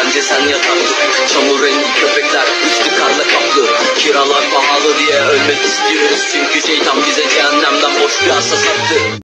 bence sen yataktık. Çamur rengi köpekler üstü karla kaplı. Kiralar pahalı diye ölmek istiyoruz. Çünkü şeytan bize cehennemden boş bir asa sattı.